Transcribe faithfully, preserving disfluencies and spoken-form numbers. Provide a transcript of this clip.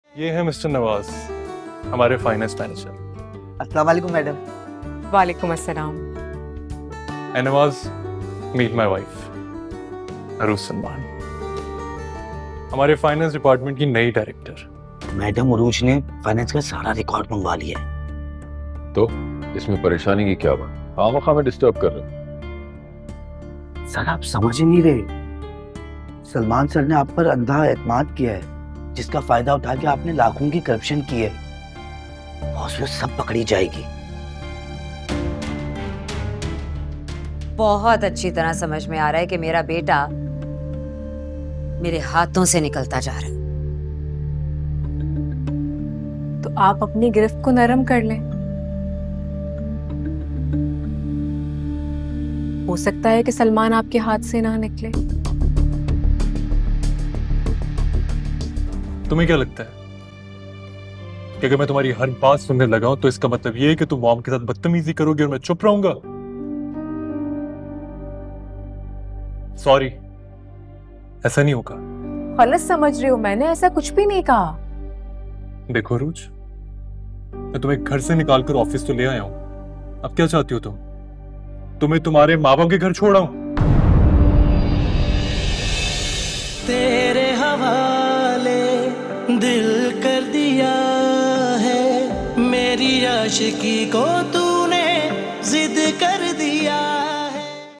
ये है मिस्टर नवाज, हमारे फाइनेंस मैनेजर। अस्सलाम वालेकुम मैडम। वालेकुम अस्सलाम। And Nawaz, meet my wife Arooj Salman, हमारे फाइनेंस डिपार्टमेंट की नई डायरेक्टर। मैडम अरूज ने फाइनेंस का सारा रिकॉर्ड मंगवा लिया है। तो इसमें परेशानी की क्या बात? खामखा में डिस्टर्ब कर रहे हो। सर आप समझ ही नहीं रहे, सलमान सर ने आप पर अंधा एतमाद किया है, जिसका फायदा उठा के आपने लाखों की करप्शन की है और उसमें सब पकड़ी जाएगी। बहुत अच्छी तरह समझ में आ रहा है कि मेरा बेटा मेरे हाथों से निकलता जा रहा है। तो आप अपनी गिरफ्त को नरम कर लें। हो सकता है कि सलमान आपके हाथ से ना निकले। तुम्हें क्या लगता है कि अगर मैं तुम्हारी हर बात सुनने लगा हूं तो इसका मतलब ये है कि तुम मॉम के साथ बदतमीजी करोगे और मैं चुप रहूंगा? सॉरी, ऐसा नहीं होगा। गलत समझ रहे हो, मैंने ऐसा कुछ भी नहीं कहा। देखो रूज, मैं तुम्हें घर से निकालकर ऑफिस तो ले आया हूं, अब क्या चाहती हो तुम? तुम्हें तुम्हारे माँ बाप के घर छोड़ा हूं। तेरे हवाले दिल कर दिया है, मेरी आशिकी को